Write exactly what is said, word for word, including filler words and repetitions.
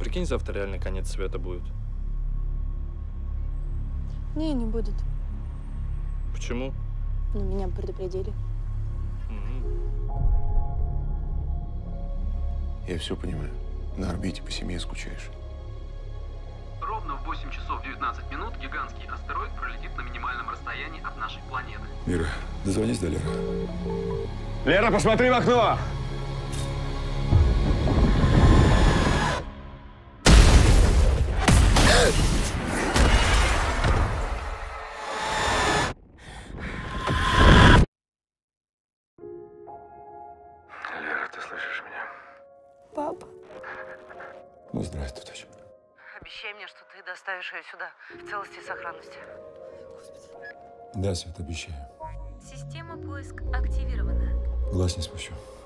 Прикинь, завтра реально конец света будет. Не, не будет. Почему? Ну, меня предупредили. Mm-hmm. Я все понимаю. На орбите по семье скучаешь. Ровно в восемь часов девятнадцать минут гигантский астероид пролетит на минимальном расстоянии от нашей планеты. Мира, дозвонись до Леры. Лера, посмотри в окно! Лера, ты слышишь меня? Папа. Ну, здравствуй, дочь. Обещай мне, что ты доставишь ее сюда в целости и сохранности. Да, Свет, обещаю. Система поиск активирована. Глаз не спущу.